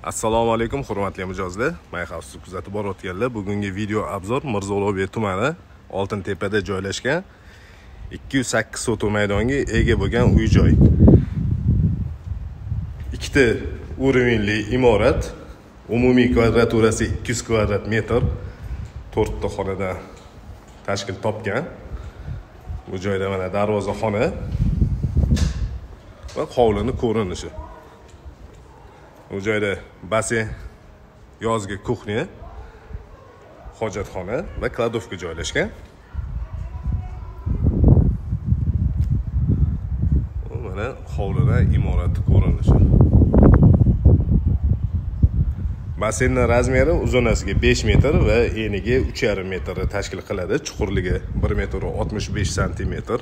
Assalomu alaykum hurmatli mijozlar. Men xavfsiz kuzatib borayotganlar. Bugungi video obzor Mirzo Ulug'bek tumani Oltintepada joylashgan 208 sotix maydonga ega bo'lgan uy-joy. Ikkita o'rinli imorat, umumiy kvadraturasi 200 kvadrat metr, 4 ta xonadan tashkil topgan. Bu joyda mana darvozaxona va hovlining ko'rinishi. Bu joyda basen, yozgi kuxnya, hojatxona va kladovka joylashgan. Mana hovlida imorat ko'rinishi. Basenning razmeri uzunasiga 5 metr va eniga 3,5 metr tashkil qiladi. Chuqurligi 1 metr 65 santimetr.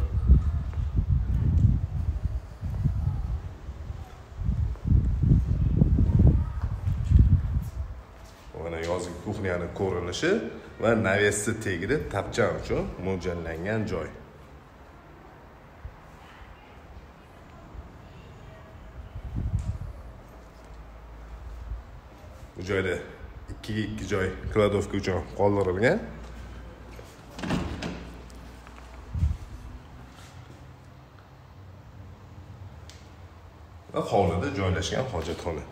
Mana yozgi kuxnyaning ko'rinishi va navesi tegida tapchan uchun mo'ljallangan joy. Bu joyda 2 joy kladovka uchun qoldirilgan. Va hovlida joylashgan hojatxona.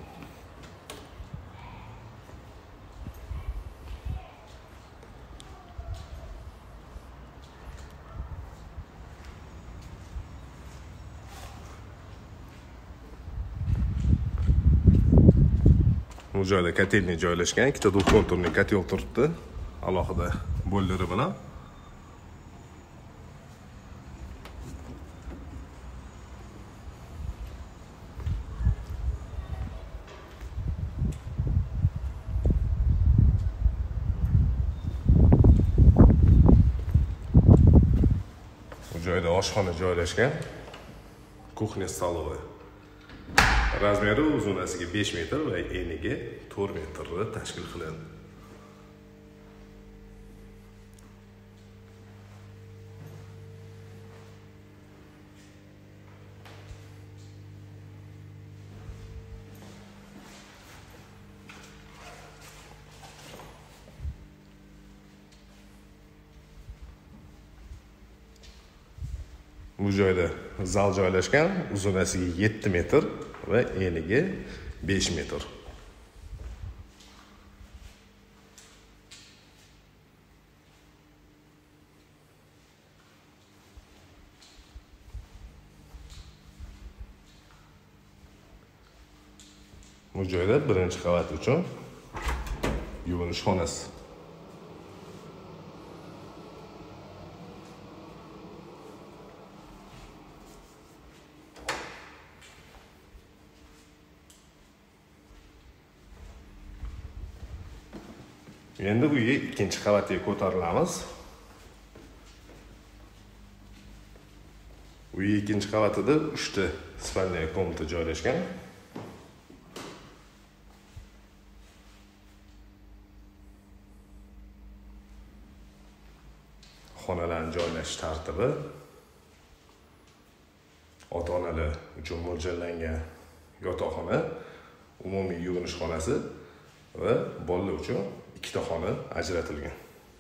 Bu joyda kotelni joylashgan, ikkita duxkonturli kotel turibdi, alohida bo'llari bilan. Bu joyda oshxona joylashgan, kuxnya stolovi. Razmeri uzunasiga 5 metr va eniga 4 metr tashkil qiladi. Bu joyda zal joylashgan, uzunasiga 7 metr va eniga 5 metr. Bu joyda birinchi qavat uchun yuvinish xonasi. Endi uyga ikkinchi qavatga ko'tarilamiz. Uy ikkinchi qavatida 3 ta spalniya komnata joylashgan. Xonalarning joylashish tartibi ota-onalar uchun mo'ljallangan yotoqxona, umumiy yuvinish xonasi va bolalar uchun ikkita xona ajratilgan.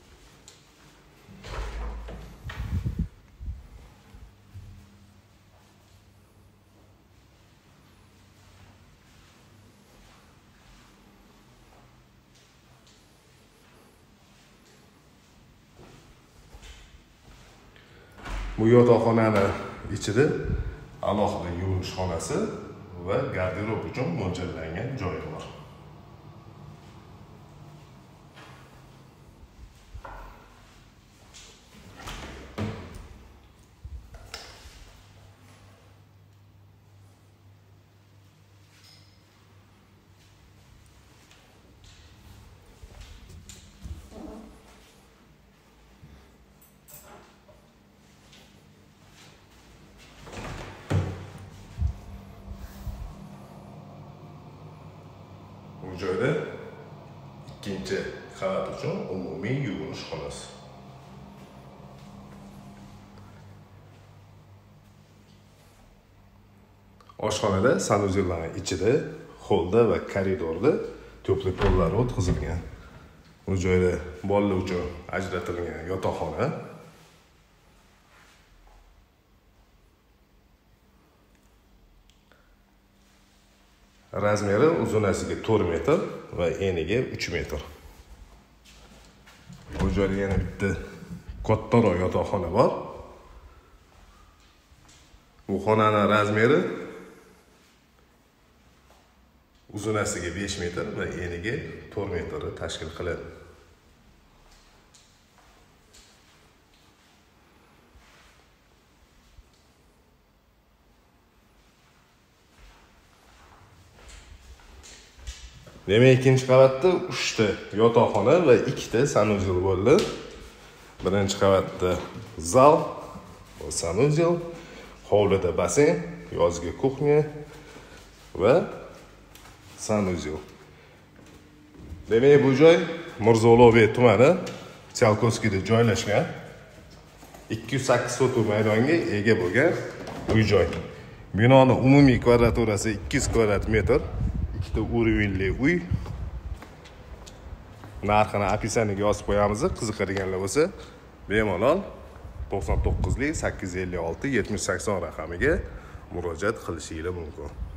Bu yotoqxonani ichida alohida yuvinish xonasi va garderob uchun mo'ljallangan joyi bor. Bu joyda ikkinchi qavat uchun umumiy yuvinish xonasi. Oshxonada sanuzellarning ichida holda va koridorda to'pli pollari o'tkazilgan. Bu joyda bolalar uchun ajratilgan yotoqxona. Razmeri uzunasiga 4 metr va eniga 3 metr. Bu joyda yana bitta kattaroq yotoqxona bor. Bu xonaning razmeri uzunasiga 5 metr va eniga 4 metr tashkil qiladi. Demak, ikkinchi qavatda 3 ta yotoqxona va 2 ta sanuzel bo'ldi. Birinchi qavatda zal va sanuzel, hovlida basen, yozgi kuxnya va sanuzel. Demak, bu joy Mirzo Ulug'bek tumani, Tsiolkovskiyda joylashgan 208 sotuv maydonga ega bo'lgan uy-joy. Binoning umumiy kvadraturasi 200 kvadrat metr. Ikkita urinli uy. Narxini описаниеga yozib qo'yamiz. Qiziqadiganlar bo'lsa, bemalol 99 856 7080 raqamiga murojaat qilishingiz mumkin.